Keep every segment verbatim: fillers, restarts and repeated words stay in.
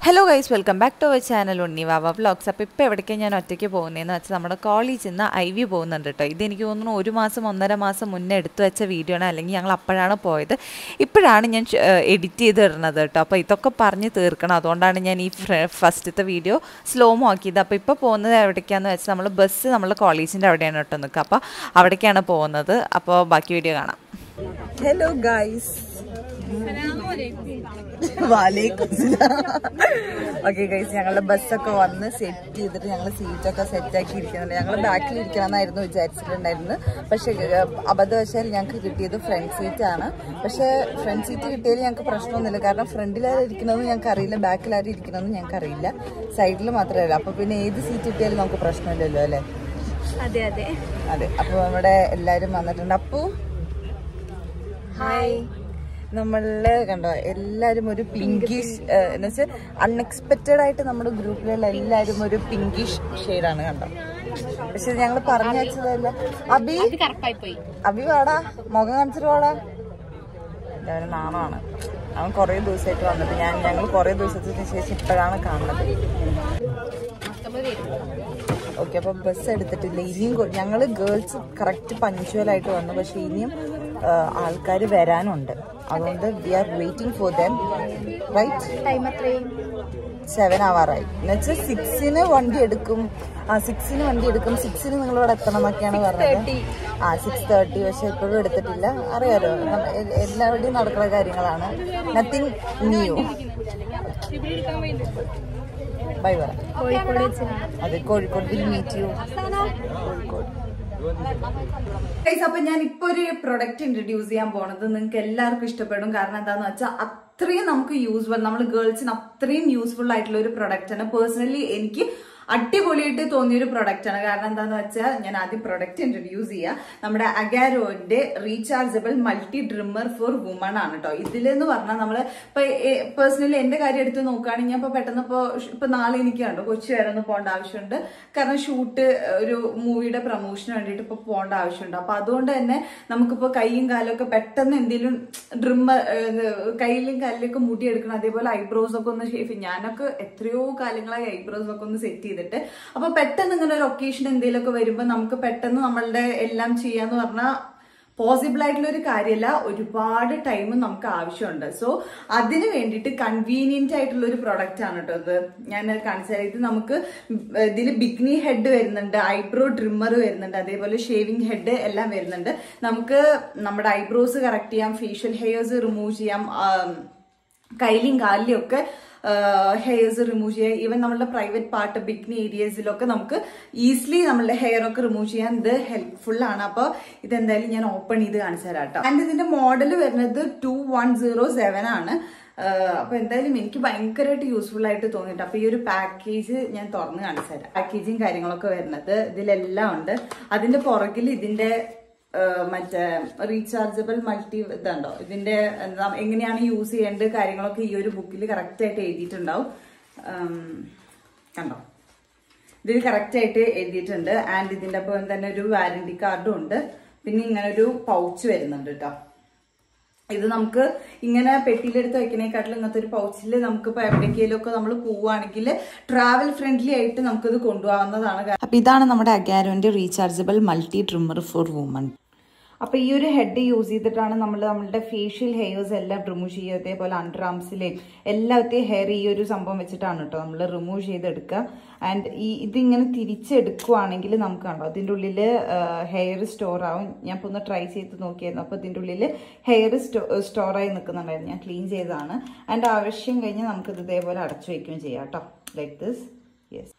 Hello guys, welcome back to our channel Unni Vava vlogs. അപ്പോൾ ഇപ്പോൾ എവിടേക്കാണ് ഞാൻ ഒറ്റയ്ക്ക് പോകുന്നതെന്ന് വെച്ചാൽ നമ്മുടെ കോളേജിൽ നിന്ന് ഐ വി പോകുന്നുണ്ട് കേട്ടോ. ഇതെനിക്ക് തോന്നുന്നു ഒരു മാസം ഒന്നര മാസം മുന്നേ എടുത്തു വെച്ച വീഡിയോ ആണ്, അല്ലെങ്കിൽ ഞങ്ങൾ അപ്പോഴാണ് പോയത്. ഇപ്പോഴാണ് ഞാൻ എഡിറ്റ് ചെയ്ത് ഇടുന്നത് കേട്ടോ. അപ്പോൾ ഇതൊക്കെ പറഞ്ഞ് തീർക്കണം, അതുകൊണ്ടാണ് ഞാൻ ഈ ഫസ്റ്റത്തെ വീഡിയോ സ്ലോമോ ആക്കിയത്. അപ്പോൾ ഇപ്പോൾ പോകുന്നത് എവിടേക്കാണെന്ന് വെച്ചാൽ നമ്മൾ ബസ് നമ്മൾ കോളേജിൻ്റെ അവിടെയാണ് കേട്ടോ നിൽക്കുക. അപ്പോൾ അവിടേക്കാണ് പോകുന്നത്. അപ്പോൾ ബാക്കി വീഡിയോ കാണാം. ഹലോ ഗൈസ്, ഓക്കെ ഗൈസ്, ഞങ്ങളുടെ ബസ്സൊക്കെ വന്ന് സെറ്റ് ചെയ്തിട്ട് ഞങ്ങൾ സീറ്റൊക്കെ സെറ്റാക്കി ഇരിക്കുന്നുണ്ട്. ഞങ്ങൾ ബാക്കിൽ ഇരിക്കണമെന്നായിരുന്നു വിചാരിച്ചിട്ടുണ്ടായിരുന്നു. പക്ഷെ അബദ്ധവശാൽ ഞങ്ങൾക്ക് കിട്ടിയത് ഫ്രണ്ട് സീറ്റാണ്. പക്ഷെ ഫ്രണ്ട് സീറ്റ് കിട്ടിയതിൽ ഞങ്ങൾക്ക് പ്രശ്നമൊന്നുമില്ല, കാരണം ഫ്രണ്ടിലാരും ഇരിക്കണമെന്ന് ഞങ്ങൾക്ക് അറിയില്ല, ബാക്കിലാരും ഇരിക്കണമെന്ന് ഞങ്ങൾക്ക് അറിയില്ല, സൈഡിൽ മാത്രമേ അറിയില്ല. അപ്പൊ പിന്നെ ഏത് സീറ്റ് കിട്ടിയാലും നമുക്ക് പ്രശ്നമില്ലല്ലോ അല്ലേ? അതെ അതെ അതെ. അപ്പൊ നമ്മുടെ എല്ലാരും വന്നിട്ടുണ്ട്. അപ്പു ഹായ്. നമ്മള് കണ്ടോ, എല്ലാരും ഒരു പിങ്കിഷ് എന്ന് വെച്ചാൽ അൺഎക്സ്പെക്റ്റഡ് ആയിട്ട് നമ്മുടെ ഗ്രൂപ്പിലുള്ള എല്ലാരും ഒരു പിങ്കിഷ് ഷെയ്ഡാണ് കണ്ടോ. പക്ഷെ ഞങ്ങള് പറഞ്ഞു വെച്ചതല്ല. അബി അബി വാടാ, മുഖം കാണിച്ചിട്ട് വാടാ. അവന് നാണമാണ്, അവൻ കൊറേ ദിവസമായിട്ട് വന്നിട്ട്. ഞാൻ ഞങ്ങൾ കൊറേ ദിവസത്തിന് ശേഷം ഇപ്പോഴാണ് കാണുന്നത്. ഓക്കെ, അപ്പൊ ബസ് എടുത്തിട്ടില്ല. ഇനിയും ഞങ്ങള് ഗേൾസ് കറക്റ്റ് പഞ്ച്വലായിട്ട് വന്നു, പക്ഷെ ഇനിയും ആൾക്കാർ വരാനുണ്ട്. അതുകൊണ്ട് we are waiting for them. Right, seven ആവാറായി. എന്നുവെച്ചാൽ സിക്സിന് വണ്ടി എടുക്കും. ആ സിക്സിന് വണ്ടി എടുക്കും സിക്സിന് നിങ്ങളിവിടെ എത്തണം എന്നൊക്കെയാണ് പറഞ്ഞത്. ആ സിക്സ് തേർട്ടി പക്ഷെ ഇപ്പോഴും എടുത്തിട്ടില്ല. അറിയാലോ, എല്ലാവരുടെയും നടക്കുന്ന കാര്യങ്ങളാണ്. Nothing new. ബൈ പറ. അതെ, Kozhikode. Will meet you Kozhikode. അപ്പൊ ഞാൻ ഇപ്പൊ ഒരു പ്രൊഡക്റ്റ് ഇൻട്രൊഡ്യൂസ് ചെയ്യാൻ പോണത് നിങ്ങൾക്ക് എല്ലാവർക്കും ഇഷ്ടപ്പെടും. കാരണം എന്താന്ന് വെച്ചാൽ അത്രയും നമുക്ക് യൂസ്ഫുൾ, നമ്മൾ ഗേൾസിന് അത്രയും യൂസ്ഫുൾ ആയിട്ടുള്ള ഒരു പ്രൊഡക്റ്റ് ആണ്. പേഴ്സണലി എനിക്ക് അടിപൊളിയായിട്ട് തോന്നിയൊരു പ്രൊഡക്റ്റ് ആണ്. കാരണം എന്താന്ന് വെച്ചാൽ ഞാൻ ആദ്യം പ്രൊഡക്റ്റ് ഇൻട്രൊഡ്യൂസ് ചെയ്യാം. നമ്മുടെ അഗാരോന്റെ rechargeable multi trimmer for woman ആണ് കേട്ടോ. ഇതിലെന്ന് പറഞ്ഞാൽ നമ്മള് ഇപ്പൊ പേഴ്സണലി എന്റെ കാര്യം എടുത്ത് നോക്കുകയാണെങ്കിൽ ഞാൻ ഇപ്പൊ പെട്ടെന്ന് ഇപ്പൊ ഇപ്പൊ നാളെ എനിക്ക് കണ്ടോ കൊച്ചി വരെ ഒന്ന് പോകേണ്ട ആവശ്യമുണ്ട്. കാരണം ഷൂട്ട് ഒരു മൂവിയുടെ പ്രൊമോഷന് വേണ്ടിയിട്ട് ഇപ്പൊ പോകേണ്ട ആവശ്യമുണ്ട്. അപ്പൊ അതുകൊണ്ട് തന്നെ നമുക്കിപ്പോ കൈയും കാലും ഒക്കെ പെട്ടെന്ന് എന്തെങ്കിലും ഡ്രിമ്മർ, കയ്യിലും കാലിലൊക്കെ മുടി എടുക്കണം. അതേപോലെ ഐബ്രോസ് ഒക്കെ ഒന്ന് ഷേപ്പ്. ഞാനൊക്കെ എത്രയോ കാലങ്ങളായി ഐബ്രോസ് ഒക്കെ ഒന്ന് സെറ്റ് ചെയ്തിട്ട്. അപ്പൊ പെട്ടെന്ന് ഇങ്ങനെ ഒരു ഒക്കേഷൻ എന്തെങ്കിലുമൊക്കെ വരുമ്പോ നമുക്ക് പെട്ടെന്ന് നമ്മളുടെ എല്ലാം ചെയ്യാന്ന് പറഞ്ഞാൽ പോസിബിൾ ആയിട്ടുള്ള ഒരു കാര്യമല്ല. ഒരുപാട് ടൈം നമുക്ക് ആവശ്യമുണ്ട്. സോ അതിന് വേണ്ടിയിട്ട് കൺവീനിയന്റ് ആയിട്ടുള്ള ഒരു പ്രൊഡക്റ്റ് ആണ് കേട്ടോ ഇത്. ഞാൻ കാണിച്ചാൽ ഇത് നമുക്ക് ഇതിൽ ബിഗ്നി ഹെഡ് വരുന്നുണ്ട്, ഐബ്രോ ട്രിമ്മർ വരുന്നുണ്ട്, അതേപോലെ ഷേവിംഗ് ഹെഡ് എല്ലാം വരുന്നുണ്ട്. നമുക്ക് നമ്മുടെ ഐബ്രോസ് കറക്റ്റ് ചെയ്യാം, ഫേഷ്യൽ ഹെയർസ് റിമൂവ് ചെയ്യാം, കൈലിയും കാലിലും ഒക്കെ ഹെയർസ് റിമൂവ് ചെയ്യാം. ഈവൻ നമ്മളുടെ പ്രൈവറ്റ് പാർട്ട് ബിഗ്നി ഏരിയസിലൊക്കെ നമുക്ക് ഈസിലി നമ്മളുടെ ഹെയർ ഒക്കെ റിമൂവ് ചെയ്യാൻ ഇത് ഹെൽപ്ഫുൾ ആണ്. അപ്പൊ ഇതെന്തായാലും ഞാൻ ഓപ്പൺ ചെയ്ത് കാണിച്ചു തരാം കേട്ടോ. ആൻഡ് ഇതിന്റെ മോഡൽ വരുന്നത് ടു വൺ സീറോ സെവൻ ആണ്. അപ്പൊ എന്തായാലും എനിക്ക് ഭയങ്കരമായിട്ട് യൂസ്ഫുൾ ആയിട്ട് തോന്നിയിട്ട്. അപ്പൊ ഈ ഒരു പാക്കേജ് ഞാൻ തുറന്ന് കാണിച്ചു തരാം. പാക്കേജും കാര്യങ്ങളൊക്കെ വരുന്നത് ഇതിലെല്ലാം ഉണ്ട്. അതിന്റെ പുറകിൽ ഇതിന്റെ മറ്റേ റീചാർജബിൾ മൾട്ടി ഇതുണ്ടോ, ഇതിന്റെ എന്താ എങ്ങനെയാണ് യൂസ് ചെയ്യേണ്ടത് കാര്യങ്ങളൊക്കെ ഈ ഒരു ബുക്കിൽ കറക്റ്റ് ആയിട്ട് എഴുതിയിട്ടുണ്ടാവും. കണ്ടോ, ഇതിൽ കറക്റ്റ് ആയിട്ട് എഴുതിയിട്ടുണ്ട്. ആൻഡ് ഇതിന്റെ ഒപ്പം തന്നെ ഒരു വാറന്റി കാർഡും ഉണ്ട്. പിന്നെ ഇങ്ങനെ ഒരു പൗച്ച് വരുന്നുണ്ട് കേട്ടോ. ഇത് നമുക്ക് ഇങ്ങനെ പെട്ടിയിലെടുത്ത് വെക്കണേക്കാട്ടിലും ഇങ്ങനത്തെ ഒരു പൗച്ചിൽ നമുക്ക് ഇപ്പൊ എവിടേക്കെങ്കിലും ഒക്കെ നമ്മൾ പോവുകയാണെങ്കിൽ ട്രാവൽ ഫ്രണ്ട്ലി ആയിട്ട് നമുക്കിത് കൊണ്ടുപോകാവുന്നതാണ്. അപ്പൊ ഇതാണ് നമ്മുടെ അഗാരോന്റെ rechargeable multi trimmer for woman. അപ്പൊ ഈ ഒരു ഹെഡ് യൂസ് ചെയ്തിട്ടാണ് നമ്മൾ നമ്മളുടെ ഫേഷ്യൽ ഹെയർസ് എല്ലാം റിമൂവ് ചെയ്യുക. അതേപോലെ അണ്ടർ ആംസിലെയും എല്ലാത്തെയും ഹെയർ ഈ ഒരു സംഭവം വെച്ചിട്ടാണ് കേട്ടോ നമ്മൾ റിമൂവ് ചെയ്തെടുക്കുക. ആൻഡ് ഈ ഇതിങ്ങനെ തിരിച്ചെടുക്കുവാണെങ്കിൽ നമുക്ക് കണ്ടോ അതിൻ്റെ ഉള്ളിൽ ഹെയർ സ്റ്റോർ ആവും. ഞാൻ ഇപ്പോൾ ഒന്ന് ട്രൈ ചെയ്ത് നോക്കിയായിരുന്നു. അപ്പോൾ ഇതിൻ്റെ ഉള്ളിൽ ഹെയർ സ്റ്റോ സ്റ്റോറായി നിൽക്കുന്നുണ്ടായിരുന്നു. ഞാൻ ക്ലീൻ ചെയ്തതാണ്. ആൻഡ് ആവശ്യം കഴിഞ്ഞ് നമുക്കിത് ഇതേപോലെ അടച്ചു വയ്ക്കുകയും ചെയ്യാം കേട്ടോ, ലൈക്ക് ദിസ്. യെസ്.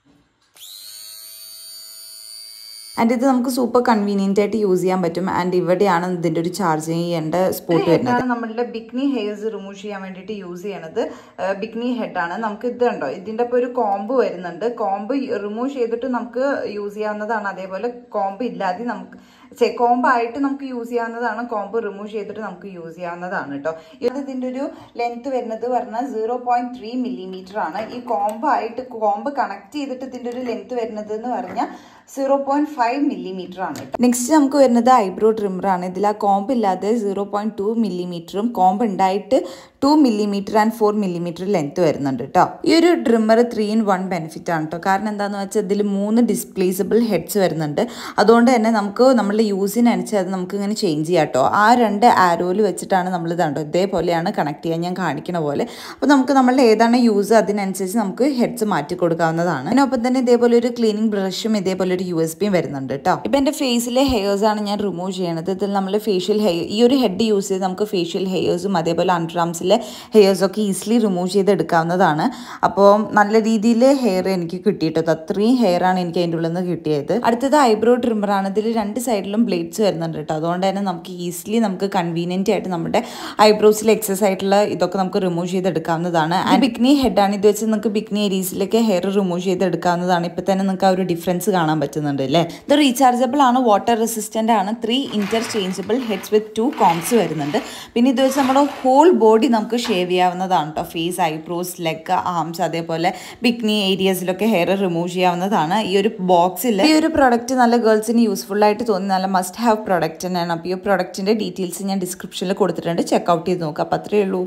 ആൻഡ് ഇത് നമുക്ക് സൂപ്പർ കൺവീനിയന്റ് ആയിട്ട് യൂസ് ചെയ്യാൻ പറ്റും. ആൻഡ് ഇവിടെയാണ് ഇതിന്റെ ഒരു ചാർജ് ചെയ്യേണ്ട സ്പോട്ട് വരുന്നത്. നമ്മളുടെ ബിഗ്നി ഹെയർസ് റിമൂവ് ചെയ്യാൻ വേണ്ടിയിട്ട് യൂസ് ചെയ്യണത് ബിഗ്നി ഹെഡ് ആണ്. നമുക്ക് ഇത് കണ്ടോ, ഇതിന്റെ ഒപ്പം ഒരു കോംബ് വരുന്നുണ്ട്. കോംബ് റിമൂവ് ചെയ്തിട്ട് നമുക്ക് യൂസ് ചെയ്യാവുന്നതാണ്. അതേപോലെ കോംബ് ഇല്ലാതെ നമുക്ക് കോംബ് ആയിട്ട് നമുക്ക് യൂസ് ചെയ്യാവുന്നതാണ്. കോംബ് റിമൂവ് ചെയ്തിട്ട് നമുക്ക് യൂസ് ചെയ്യാവുന്നതാണ് കേട്ടോ. ഇതിന്റെ ഒരു ലെങ്ത് വരുന്നത് പറഞ്ഞാൽ സീറോ പോയിന്റ് ത്രീ മില്ലിമീറ്റർ ആണ്. ഈ കോംബ് ആയിട്ട് കോംബ് കണക്ട് ചെയ്തിട്ട് ഇതിന്റെ ഒരു ലെങ്ത് വരുന്നത് എന്ന് പറഞ്ഞാൽ സീറോ പോയിന്റ് ഫൈവ് മില്ലിമീറ്റർ ആണ്. നെക്സ്റ്റ് നമുക്ക് വരുന്നത് ഐബ്രോ ട്രിമ്മറാണ്. ഇതിൽ ആ കോംബ് ഇല്ലാതെ സീറോ പോയിന്റ് ടു മില്ലിമീറ്ററും കോംബ് ഉണ്ടായിട്ട് two millimetre and four millimetre length വരുന്നുണ്ട് കേട്ടോ. ഈ ഒരു trimmer three in one benefit ആണ് കേട്ടോ. കാരണം എന്താണെന്ന് വെച്ചാൽ ഇതിൽ മൂന്ന് ഡിസ്പ്ലേസബിൾ ഹെഡ്സ് വരുന്നുണ്ട്. അതുകൊണ്ട് തന്നെ നമുക്ക് നമ്മളുടെ യൂസിനനുസരിച്ച് അത് നമുക്ക് ഇങ്ങനെ ചേഞ്ച് ചെയ്യാം കേട്ടോ. ആ രണ്ട് ആരോയിൽ വെച്ചിട്ടാണ് നമ്മൾ ഇതാണ്ടോ ഇതേപോലെയാണ് കണക്ട് ചെയ്യാൻ ഞാൻ കാണിക്കുന്ന പോലെ. അപ്പോൾ നമുക്ക് നമ്മളുടെ ഏതാണ് യൂസ് അതിനനുസരിച്ച് നമുക്ക് ഹെഡ്സ് മാറ്റി കൊടുക്കാവുന്നതാണ്. അതിനൊപ്പം തന്നെ ഇതേപോലെ ഒരു ക്ലീനിങ് ബ്രഷും ഇതേപോലെ ഒരു യു എസ് ബിയും വരുന്നുണ്ട് കേട്ടോ. ഇപ്പം എൻ്റെ ഫേസിലെ ഹെയർസ് ആണ് ഞാൻ റിമൂവ് ചെയ്യണത്. ഇതിൽ നമ്മൾ ഫേഷ്യൽ ഹെയർ ഈ ഒരു ഹെഡ് യൂസ് ചെയ്ത് നമുക്ക് ഫേഷ്യൽ ഹെയർസും അതേപോലെ അണ്ടർആംസിലെ ഹെയർസൊക്കെ ഈസിലി റിമൂവ് ചെയ്തെടുക്കാവുന്നതാണ്. അപ്പോൾ നല്ല രീതിയിൽ ഹെയർ എനിക്ക് കിട്ടിയിട്ടത് അത്രയും ഹെയർ ആണ് എനിക്ക് അതിൻ്റെ ഉള്ളിൽ നിന്ന് കിട്ടിയത്. അടുത്തത് ഐബ്രോ ട്രിമ്മറാണ്. ഇതിൽ രണ്ട് സൈഡിലും ബ്ലേഡ്സ് വരുന്നുണ്ട് കേട്ടോ. അതുകൊണ്ട് തന്നെ നമുക്ക് ഈസിലി നമുക്ക് കൺവീനിയൻ്റ് ആയിട്ട് നമ്മുടെ ഐബ്രോസിൽ എക്സസ് ആയിട്ടുള്ള ഇതൊക്കെ നമുക്ക് റിമൂവ് ചെയ്തെടുക്കാവുന്നതാണ്. ആൻഡ് ബിക്നി ഹെഡാണ്. ഇത് വെച്ച് നിങ്ങൾക്ക് ബിക്നി ഏരീസിലേക്ക് ഹെയർ റിമൂവ് ചെയ്തെടുക്കാവുന്നതാണ്. ഇപ്പം തന്നെ നിങ്ങൾക്ക് ആ ഒരു ഡിഫറൻസ് കാണാൻ പറ്റുന്നുണ്ട് അല്ലേ. ഇത് റീചാർജബിൾ ആണ്, വാട്ടർ റെസിസ്റ്റൻ്റ് ആണ്, three interchangeable heads with two combs വരുന്നുണ്ട്. പിന്നെ ഇത് വെച്ച് നമ്മുടെ ഹോൾ ബോഡി നമുക്ക് ഷേവ് ചെയ്യാവുന്നതാണ് കേട്ടോ. ഫേസ്, ഐബ്രോസ്, ലെഗ്, ആംസ് അതേപോലെ ബിക്നി ഏരിയസിലൊക്കെ ഹെയർ റിമൂവ് ചെയ്യാവുന്നതാണ് ഈ ഒരു ബോക്സിൽ. ഈ ഒരു പ്രൊഡക്റ്റ് നല്ല ഗേൾസിന് യൂസ്ഫുൾ ആയിട്ട് തോന്നി നല്ല മസ്റ്റ് ഹാവ് പ്രൊഡക്റ്റ് തന്നെയാണ്. അപ്പോൾ ഈ പ്രൊഡക്റ്റിൻ്റെ ഡീറ്റെയിൽസ് ഞാൻ ഡിസ്ക്രിപ്ഷനിൽ കൊടുത്തിട്ടുണ്ട്, ചെക്കൗട്ട് ചെയ്ത് നോക്കുക. അപ്പോൾ അത്രയേ ഉള്ളൂ.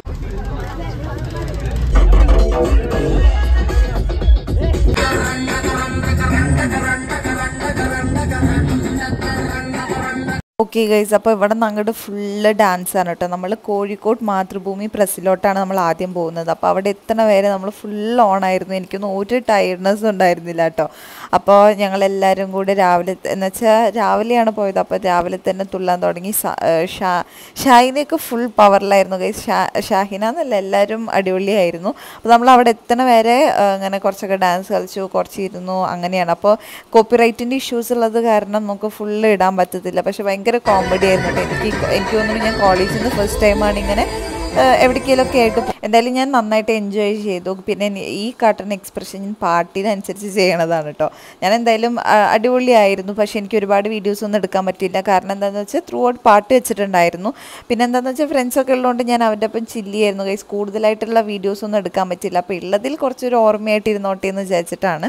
ഓക്കെ ഗൈസ്, അപ്പോൾ ഇവിടെ നിന്ന് അങ്ങോട്ട് ഫുള്ള് ഡാൻസാണ് കേട്ടോ. നമ്മൾ കോഴിക്കോട് മാതൃഭൂമി പ്രസ്സിലോട്ടാണ് നമ്മൾ ആദ്യം പോകുന്നത്. അപ്പോൾ അവിടെ എത്തണ വരെ നമ്മൾ ഫുൾ ഓണായിരുന്നു. എനിക്കൊന്നും ഒരു ടയർഡ്നെസ്സും ഉണ്ടായിരുന്നില്ല കേട്ടോ. അപ്പോൾ ഞങ്ങളെല്ലാവരും കൂടെ രാവിലെ എന്ന് വെച്ചാൽ രാവിലെയാണ് പോയത്. അപ്പോൾ രാവിലെ തന്നെ തുള്ളാൻ തുടങ്ങി. ഷാ ഷാഹിനയൊക്കെ ഫുൾ പവറിലായിരുന്നു ഗൈസ്. ഷാ ഷാഹിന എന്നല്ല, എല്ലാവരും അടിപൊളിയായിരുന്നു. അപ്പോൾ നമ്മൾ അവിടെ എത്തണ വരെ അങ്ങനെ കുറച്ചൊക്കെ ഡാൻസ് കളിച്ചു, കുറച്ച് ഇരുന്നു, അങ്ങനെയാണ്. അപ്പോൾ കോപ്പിറൈറ്റിൻ്റെ ഇഷ്യൂസ് ഉള്ളത് കാരണം നമുക്ക് ഫുള്ള് ഇടാൻ പറ്റത്തില്ല. പക്ഷെ ഭയങ്കര കോമഡി ആയിരുന്നു കേട്ടോ. എനിക്ക് എനിക്ക് തോന്നുന്നു ഞാൻ കോളേജിൽ നിന്ന് ഫസ്റ്റ് ടൈമാണ് ഇങ്ങനെ എവിടേക്കെങ്കിലുമൊക്കെ ആയിട്ട്. എന്തായാലും ഞാൻ നന്നായിട്ട് എൻജോയ് ചെയ്തു. പിന്നെ ഈ കാട്ടുന്ന എക്സ്പ്രഷൻ ഞാൻ പാട്ടിനനുസരിച്ച് ചെയ്യണതാണ് കേട്ടോ. ഞാൻ എന്തായാലും അടിപൊളിയായിരുന്നു. പക്ഷേ എനിക്ക് ഒരുപാട് വീഡിയോസ് ഒന്നും എടുക്കാൻ പറ്റില്ല. കാരണം എന്താണെന്ന് വെച്ചാൽ ത്രൂ ഔട്ട് പാട്ട് വെച്ചിട്ടുണ്ടായിരുന്നു. പിന്നെ എന്താണെന്ന് വെച്ചാൽ ഫ്രണ്ട്സൊക്കെ ഉള്ളതുകൊണ്ട് ഞാൻ അവരുടെ ഒപ്പം ചില്ലിയായിരുന്നു ഗൈസ്. കൂടുതലായിട്ടുള്ള വീഡിയോസ് ഒന്നും എടുക്കാൻ പറ്റില്ല. അപ്പോൾ ഉള്ളതിൽ കുറച്ചൊരു ഓർമ്മയായിട്ട് ഇരുന്നോട്ടെ എന്ന് വിചാരിച്ചിട്ടാണ്.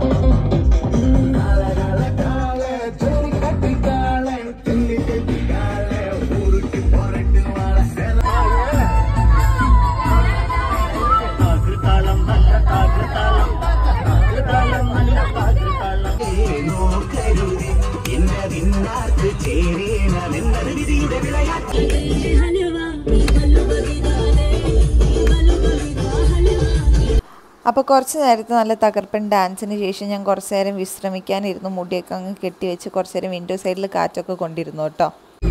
അപ്പോൾ കുറച്ച് നേരത്തെ നല്ല തകർപ്പൻ ഡാൻസിന് ശേഷം ഞാൻ കുറച്ച് നേരം വിശ്രമിക്കാനിരുന്നു. മുടിയൊക്കെ അങ്ങ് കെട്ടിവെച്ച് കുറച്ച് നേരം വിൻഡോ സൈഡിൽ കാറ്റൊക്കെ കൊണ്ടിരുന്നു കേട്ടോ.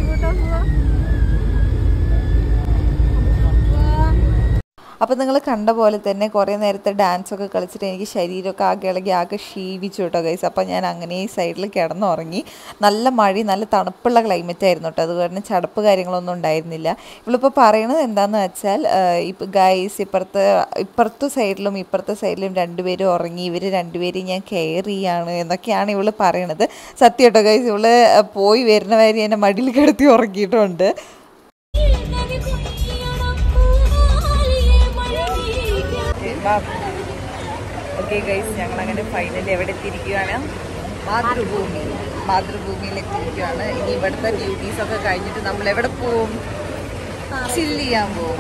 അപ്പോൾ നിങ്ങൾ കണ്ട പോലെ തന്നെ കുറേ നേരത്തെ ഡാൻസൊക്കെ കളിച്ചിട്ട് എനിക്ക് ശരീരമൊക്കെ ആകെ ഇളകി ആകെ ക്ഷീണിച്ചു കേട്ടോ ഗൈസ്. അപ്പോൾ ഞാൻ അങ്ങനെ ഈ സൈഡിൽ കിടന്നുറങ്ങി. നല്ല മഴ, നല്ല തണുപ്പുള്ള ക്ലൈമറ്റ് ആയിരുന്നു കേട്ടോ. അതുകൊണ്ട് ചടപ്പ് കാര്യങ്ങളൊന്നും ഉണ്ടായിരുന്നില്ല. ഇവളിപ്പോൾ പറയണത് എന്താണെന്ന് വെച്ചാൽ ഇപ്പം ഗൈസ് ഇപ്പുറത്തെ ഇപ്പുറത്തെ സൈഡിലും ഇപ്പുറത്തെ സൈഡിലും രണ്ടുപേരും ഉറങ്ങി, ഇവർ രണ്ടുപേരും ഞാൻ കെയർ ചെയ്യാണ് എന്നൊക്കെയാണ് ഇവൾ പറയണത്. സത്യം കേട്ടോ ഗൈസ്, ഇവള് പോയി വരുന്ന വരെ എന്നെ മടിയിൽ കിടത്തി ഉറങ്ങിയിട്ടുണ്ട്. ഓക്കെ ഗൈസ്, ഞങ്ങളങ്ങനെ ഫൈനലി എവിടെ എത്തിയിരിക്കുകയാണ്? മാതൃഭൂമി. മാതൃഭൂമിയിൽ എത്തിയിരിക്കുകയാണ്. ഇനി ഇവിടുത്തെ ഡ്യൂട്ടീസൊക്കെ കഴിഞ്ഞിട്ട് നമ്മൾ എവിടെ പോവും? ചില്ല് ചെയ്യാൻ പോവും.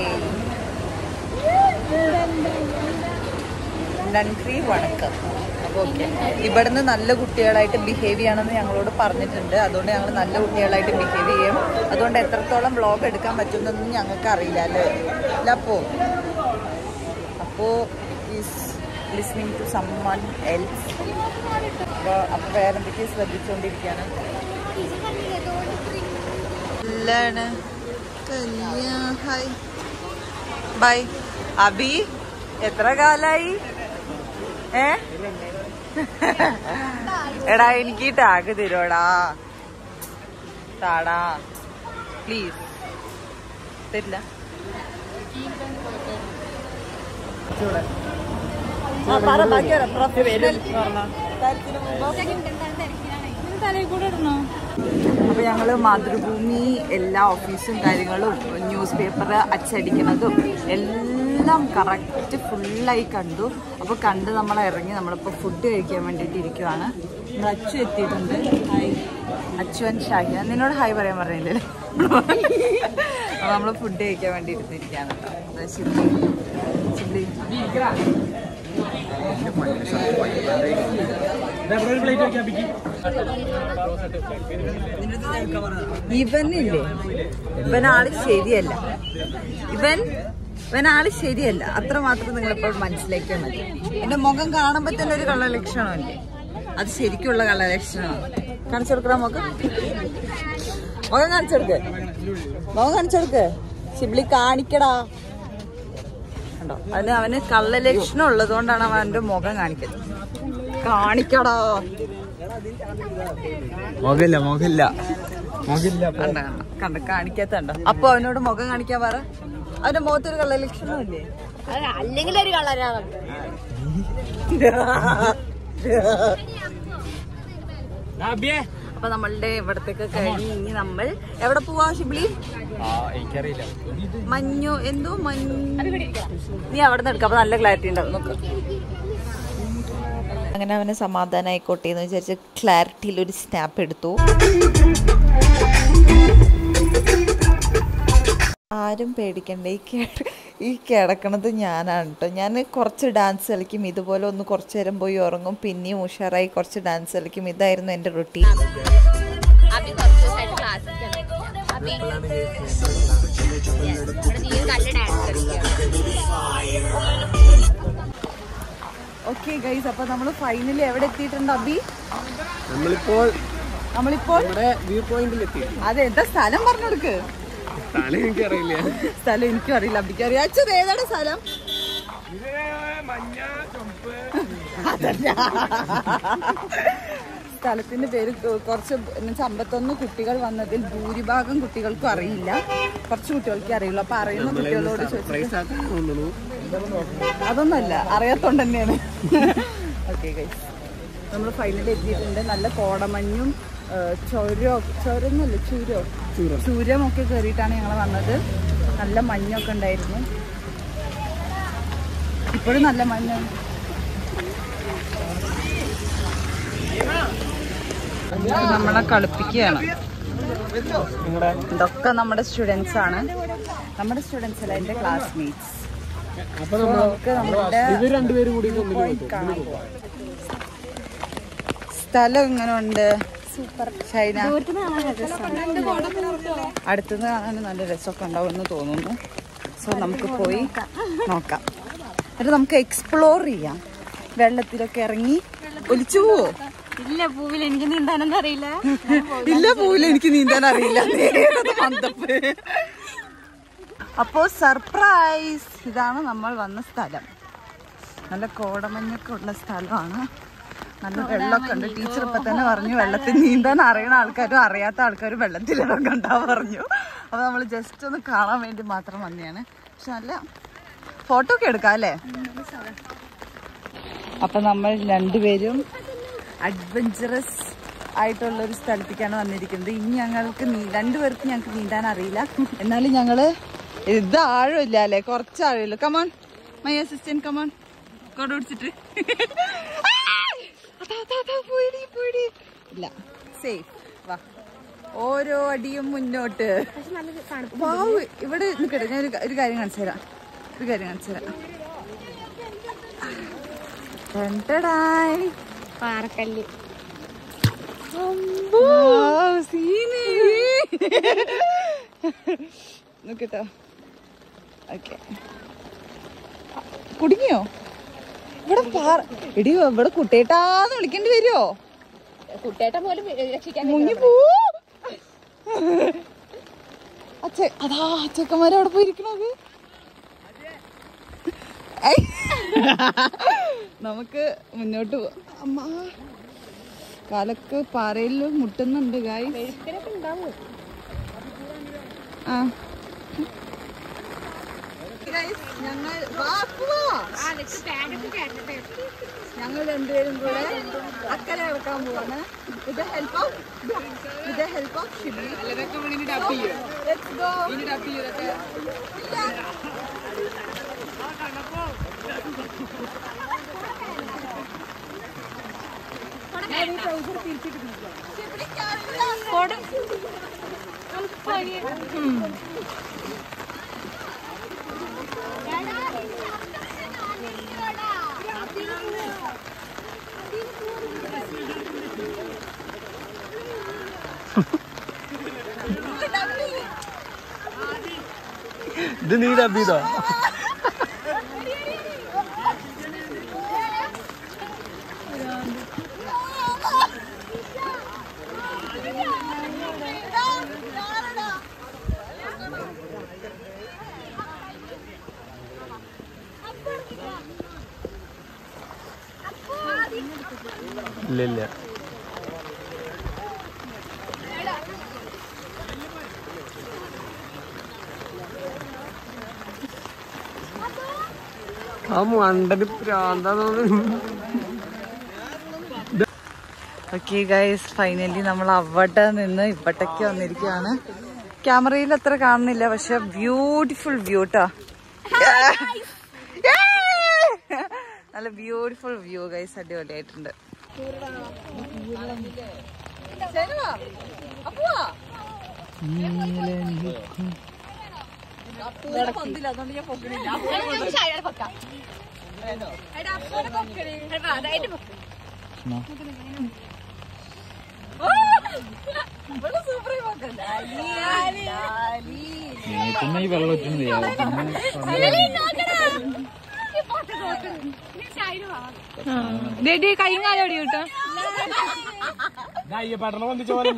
നന്ദി, വണക്കം. അപ്പോൾ ഓക്കെ, ഇവിടുന്ന് നല്ല കുട്ടികളായിട്ട് ബിഹേവ് ചെയ്യണമെന്ന് ഞങ്ങളോട് പറഞ്ഞിട്ടുണ്ട്. അതുകൊണ്ട് ഞങ്ങൾ നല്ല കുട്ടികളായിട്ട് ബിഹേവ് ചെയ്യും. അതുകൊണ്ട് എത്രത്തോളം വ്ളോഗ് എടുക്കാൻ പറ്റുന്നൊന്നും ഞങ്ങൾക്ക് അറിയില്ല അല്ലേ അല്ല. അപ്പോൾ അപ്പോൾ is listening to someone else. അപ്പോൾ അപ്പോൾ വേറെ എന്തൊക്കെയും ശ്രദ്ധിച്ചുകൊണ്ടിരിക്കുകയാണ്. ഹായ് ബൈ അബി, എത്ര കാലായി? ഏ എടാ എനിക്ക് ടാഗ് തരുവോടാ, താടാ പ്ലീസ്. തരില്ല. അപ്പൊ ഞങ്ങള് മാതൃഭൂമി എല്ലാ ഓഫീസും കാര്യങ്ങളും ന്യൂസ് പേപ്പർ അച്ചടിക്കുന്നതും എല്ലാം കറക്റ്റ് ഫുള്ളായി കണ്ടു. അപ്പോൾ കണ്ട് നമ്മൾ ഇറങ്ങി നമ്മളിപ്പോൾ ഫുഡ് കഴിക്കാൻ വേണ്ടിയിട്ട് ഇരിക്കുവാണ്. അച്ചു എത്തിയിട്ടുണ്ട്. Hi Achu and Shahina. നിന്നോട് ഹായ് പറയാൻ പറഞ്ഞില്ലേ? നമ്മൾ ഫുഡ് കഴിക്കാൻ വേണ്ടി ഇരുന്നിരിക്കുകയാണ് കേട്ടോ. ശിബ്ലി ശിബ്ലി ഇവനില്ലേ, ഇവനാള് ശരിയല്ല. ഇവൻ ഇവനാള് ശരിയല്ല, അത്ര മാത്രം നിങ്ങളിപ്പോൾ മനസ്സിലാക്കിയാൽ മതി. എന്റെ മുഖം കാണുമ്പോ തന്നെ ഒരു കള്ള ലക്ഷണമല്ലേ, അത് ശരിക്കുള്ള കള്ള ലക്ഷണമാണ്. കാണിച്ചു കൊടുക്കണ മുഖം, മുഖം കാണിച്ചു കൊടുക്ക്, മുഖം കാണിച്ചു കൊടുക്ക്. ശിബ്ലി കാണിക്കടാ. കണ്ടോ, അതിന് അവന് കള്ള ലക്ഷണം ഉള്ളത് കൊണ്ടാണ് അവൻ അവന്റെ മുഖം കാണിക്കുന്നത്. കാണിക്കടാ. മുഖമില്ല മുഖമില്ല മുഖമില്ല കണ്ട കണ്ട കാണിക്കാത്തണ്ടോ. അപ്പൊ അവനോട് മുഖം കാണിക്കാൻ പറ. അവന്റെ മുഖത്തൊരു കള്ള ലക്ഷണമില്ലേ? അല്ലെങ്കിൽ ഒരു കളറാണ്. അപ്പൊ നമ്മളുടെ ഇവിടത്തേക്ക് കഴിഞ്ഞ് ഇനി നമ്മൾ എവിടെ പോവാ ഷിബ്ലി? എനിക്കറിയില്ല. മഞ്ഞു എന്തോ മഞ്ഞു. നീ അവിടെ നിന്ന് എടുക്കാം, അപ്പൊ നല്ല ക്ലാരിറ്റി ഉണ്ടാവും. നോക്ക്. അങ്ങനെ അവന് സമാധാനം ആയിക്കോട്ടെ എന്ന് വിചാരിച്ച് ക്ലാരിറ്റിയിൽ ഒരു സ്നാപ്പ് എടുത്തു. ആരും പേടിക്കണ്ട, ഈ ഈ കിടക്കണത് ഞാനാണ് കേട്ടോ. ഞാൻ കുറച്ച് ഡാൻസ് കളിക്കും, ഇതുപോലെ ഒന്ന് കുറച്ച് നേരം പോയി ഉറങ്ങും, പിന്നെയും ഉഷാറായി കുറച്ച് ഡാൻസ് കളിക്കും. ഇതായിരുന്നു എൻ്റെ റുട്ടീൻ. ഓക്കെ ഗൈസ്, അപ്പൊ നമ്മള് ഫൈനലി എവിടെ എത്തിയിട്ടുണ്ട് അബി? നമ്മളിപ്പോൾ നമ്മളിപ്പോൾ വ്യൂ പോയിന്റിൽ എത്തി. അതെ, എന്താ സ്ഥലം പറഞ്ഞു കൊടുക്ക്. സ്ഥലം എനിക്കറിയില്ല. സ്ഥലം എനിക്കും അറിയില്ല, അബിക്ക് അറിയാം. അച്ഛൻ ഏതാണ് സ്ഥലം? സ്ഥലത്തിന്റെ പേര് കുറച്ച് എന്നുവെച്ചാൽ അമ്പത്തൊന്ന് കുട്ടികൾ വന്നതിൽ ഭൂരിഭാഗം കുട്ടികൾക്കും അറിയില്ല, കുറച്ച് കുട്ടികൾക്ക് അറിയുള്ളൂ. അപ്പൊ അറിയുന്ന കുട്ടികളോട് ചോദിച്ചു. അതൊന്നല്ല, അറിയാത്തോണ്ട് തന്നെയാണ്. ഓക്കെ ഗൈസ്, നമ്മൾ ഫൈനലി എത്തിയിട്ടുണ്ട്. നല്ല കോടമഞ്ഞും ചോരോ ചോരൊന്നുമല്ല ചൂരോ ചൂരമൊക്കെ കയറിയിട്ടാണ് ഞങ്ങൾ വന്നത്. നല്ല മഞ്ഞൊക്കെ ഉണ്ടായിരുന്നു. ഇപ്പോഴും നല്ല മഞ്ഞാണ്. നമ്മളെ കളിപ്പിക്കുകയാണ്. ഇതൊക്കെ നമ്മുടെ സ്റ്റുഡൻസ് ആണ്. നമ്മുടെ സ്റ്റുഡൻസ് അല്ല, എൻ്റെ ക്ലാസ്മേറ്റ്സ്. സ്ഥലം ഇങ്ങനെ ഉണ്ട്. ചൈന അടുത്തുനിന്ന് കാണാൻ നല്ല രസമൊക്കെ ഉണ്ടാവുമെന്ന് തോന്നുന്നു. സോ നമുക്ക് പോയി നോക്കാം. എന്നിട്ട് നമുക്ക് എക്സ്പ്ലോർ ചെയ്യാം. വെള്ളത്തിലൊക്കെ ഇറങ്ങി ഒലിച്ചു പോവോ? ഇല്ല, പൂവിൽ എനിക്ക് നീന്താനൊന്നും അറിയില്ല. ഇല്ല, പൂവിൽ എനിക്ക് നീന്താൻ അറിയില്ല. അപ്പോ സർപ്രൈസ്, ഇതാണ് നമ്മൾ വന്ന സ്ഥലം. നല്ല കോടമഞ്ഞൊക്കെ ഉള്ള സ്ഥലമാണ്. നല്ല വെള്ളമൊക്കെ ഉണ്ട്. ടീച്ചർ ഇപ്പൊ തന്നെ പറഞ്ഞു വെള്ളത്തിൽ നീന്താൻ അറിയുന്ന ആൾക്കാരും അറിയാത്ത ആൾക്കാരും വെള്ളത്തിലിറങ്ങണ്ടാ പറഞ്ഞു. അപ്പൊ നമ്മൾ ജസ്റ്റ് ഒന്ന് കാണാൻ വേണ്ടി മാത്രം വന്നെയാണ്. പക്ഷെ നല്ല ഫോട്ടോ ഒക്കെ എടുക്കാം അല്ലേ? അപ്പൊ നമ്മൾ രണ്ടുപേരും അഡ്വഞ്ചറസ് ആയിട്ടുള്ള ഒരു സ്ഥലത്തേക്കാണ് വന്നിരിക്കുന്നത്. ഇനി ഞങ്ങൾക്ക് രണ്ടുപേർക്കും ഞങ്ങൾക്ക് നീന്താൻ അറിയില്ല, എന്നാലും ഞങ്ങള് ഇത് ആഴമില്ല അല്ലേ, കുറച്ച് ആഴമില്ല. Come on my assistant, come on. കൊട പിടിച്ചിട്ട് ഇല്ല, സേഫ്. വാ, ഓരോ അടിയും മുന്നോട്ട്. വാവ്, ഇവിടെ നിൽക്കട്ടെ, ഞാൻ ഒരു കാര്യം കാണിച്ചു തരാം. ഒരു കാര്യം കാണിച്ചു തരാം. പാറക്കല്ല് നോക്കട്ടോ. ഓക്കെ, കുടുങ്ങിയോ? ഇവിടെ പാറ എടി, ഇവിടെ കുട്ടേട്ടാന്ന് വിളിക്കേണ്ടി വരുമോ? കുട്ടേട്ട പോലും രക്ഷിക്കാൻ മുങ്ങി പോ. അച്ഛ അതാ അച്ചക്കന്മാരെ അവിടെ പോയിരിക്കണത്. നമുക്ക് മുന്നോട്ട് പോവാം. അമ്മ കാലൊക്കെ പാറയിൽ മുട്ടുന്നുണ്ട്. ഗായ് ആ ഞങ്ങൾ ഞങ്ങൾ രണ്ടുപേരും കൂടെ അക്കരെ ഇറക്കാൻ പോവാണ്. ഇത് ഹെൽപ്പ് ഓഫ് ഇത് help of Shibli. Let's go. ഇത് നീ ഡബീതോ? ഇല്ല ഇല്ല ആ മണ്ടന് പ്രാന്താന്ന്. ഓക്കെ ഗൈസ്, ഫൈനലി നമ്മൾ അവിടെ നിന്ന് ഇവിടേക്ക് വന്നിരിക്കുകയാണ്. ക്യാമറയിൽ അത്ര കാണുന്നില്ല, പക്ഷെ ബ്യൂട്ടിഫുൾ വ്യൂ ട്ടാ. നല്ല ബ്യൂട്ടിഫുൾ വ്യൂ ഗൈസ്, അടിപൊളിയായിട്ടുണ്ട്. കൈയും കാലും ഓടി കിട്ടോ. പട്ടണം വന്നിച്ച പോലെ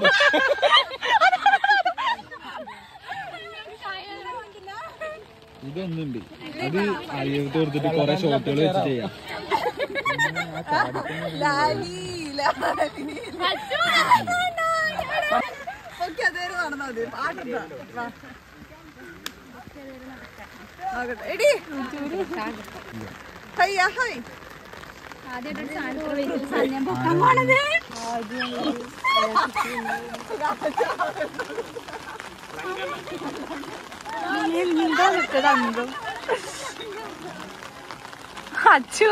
ഇതൊന്നുണ്ട്. അത് അയ്യത്ത് കൊടുത്തിട്ട് കൊറേ ഷോട്ടുകൾ വെച്ച് ചെയ്യാം. അച്ചോ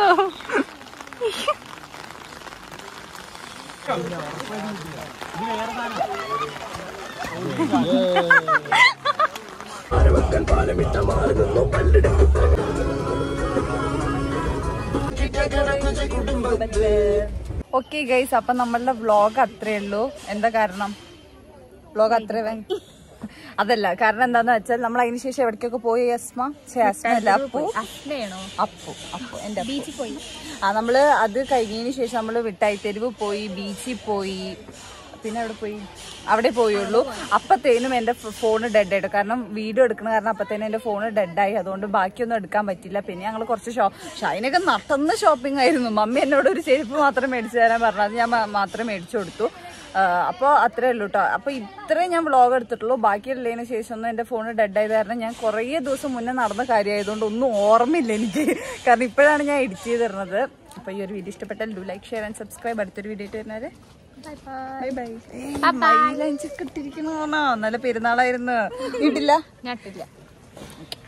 ഓക്കെ ഗൈസ്, അപ്പൊ നമ്മളുടെ വ്ളോഗ് അത്രേ ഉള്ളൂ. എന്താ കാരണം? വ്ളോഗ് അത്രേ അതല്ല കാരണം എന്താന്ന് വെച്ചാൽ നമ്മൾ അതിന് ശേഷം എവിടേക്കൊക്കെ പോയി. അസ്മ അസ്മല്ല അപ്പു അപ്പു അപ്പു എന്റെ ബീച്ചിൽ പോയി. ആ നമ്മള് അത് കഴിഞ്ഞതിന് ശേഷം നമ്മള് മിഠായിത്തെരുവ് പോയി, ബീച്ചിൽ പോയി, പിന്നെ അവിടെ പോയി അവിടെ പോയുള്ളൂ. അപ്പത്തേനും എന്റെ ഫോണ് ഡെഡ് ആയിട്ട്, കാരണം വീഡിയോ എടുക്കണ കാരണം അപ്പത്തേനും എന്റെ ഫോണ് ഡെഡായി. അതുകൊണ്ട് ബാക്കിയൊന്നും എടുക്കാൻ പറ്റില്ല. പിന്നെ ഞങ്ങൾ കുറച്ച് ഷോ ഷൈനൊക്കെ നടത്തുന്ന ഷോപ്പിംഗ് ആയിരുന്നു. മമ്മി എന്നോട് ഒരു ചെരുപ്പ് മാത്രം മേടിച്ചു തരാൻ പറഞ്ഞു, അത് ഞാൻ മാത്രം മേടിച്ചു കൊടുത്തു. അപ്പോൾ അത്രേ ഉള്ളൂ കേട്ടോ. അപ്പോൾ ഇത്രയും ഞാൻ വ്ളോഗ് എടുത്തിട്ടുള്ളൂ. ബാക്കിയുള്ളതിന് ശേഷം ഒന്നും എൻ്റെ ഫോണ് ഡെഡായത് കാരണം ഞാൻ കുറേ ദിവസം മുന്നേ നടന്ന കാര്യമായതുകൊണ്ട് ഒന്നും ഓർമ്മയില്ല എനിക്ക്. കാരണം ഇപ്പോഴാണ് ഞാൻ എഡിറ്റ് ചെയ്ത് തരുന്നത്. അപ്പോൾ ഈ ഒരു വീഡിയോ ഇഷ്ടപ്പെട്ടാൽ do like, share and subscribe. അടുത്തൊരു വീഡിയോ ആയിട്ട് വരുന്നത് ബൈ ബൈ. മൈലഞ്ചൊക്കെ ഇട്ടിരിക്കുന്നു. നല്ല പെരുന്നാളായിരുന്നു. വീട്ടില്ല ഞാട്ടില്ല.